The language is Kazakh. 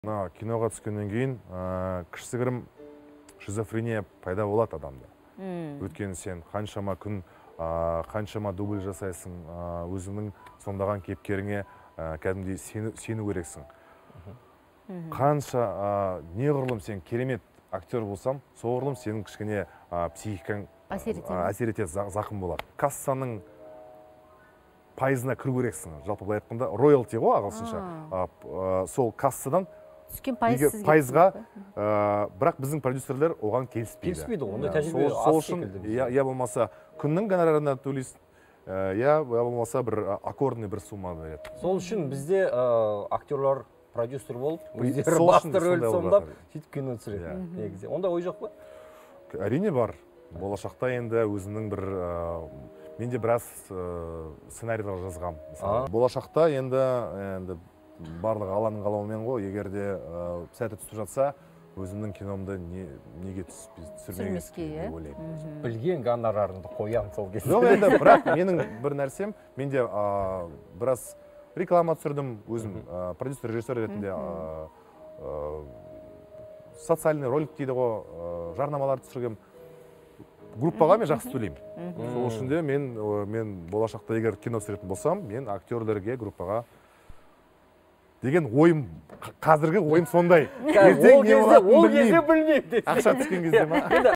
Киноға түскеннен кейін кішігірім шизофрения пайда болады адамда. Өйткені сен қаншама күн, қаншама дубль жасайсың, өзіңнің сомдаған кейіпкеріңе кәдімгідей сену керексің. Қанша неғұрлым сен керемет актер болсам, соғұрлым сенің кішкене психикаң әсер етеді, зақым болады. Кассаның пайызына кіру керексің. Жалпы былай айтқанда роялти ғой ағылшынша. Сол кассадан түскен пайызға, бірақ біздің продюсерлер оған келіспейді. Келіспейді, онда тәжірибе аз секілді. Я болмаса күннің гонорарына төлейсің, я болмаса бір аккордный бір сумма береді. Сол үшін бізде актерлар продюсер болып, өздері басты рөл сомдап, сөйтіп кино түсіреді. Онда ой жоқ па? Әрине бар. Болашақта енді өзінің бір менде біраз сценарийлер жазғам. Болашақта енді барлық Алланың қалауымен ғой, егерде сәті түсіп жатса, өзімнің киномды неге түсірмеске деп ойлаймын. Білген гонорарыңды қоям сол кезде. Жоқ, енді бірақ менің бір нәрсем, менде біраз реклама түсірдім, өзім продюсер, режиссер ретінде социальный ролик дейді ғой, жарнамалар түсіргем. Группаға мен жақсы төлеймін. Сол үшін де мен болашақта егер кино түсіретін болсам, мен актерлерге, группаға деген ойым, қазіргі ойым сондай. Ол кезде білмейді. Ақша түскен кезде ма?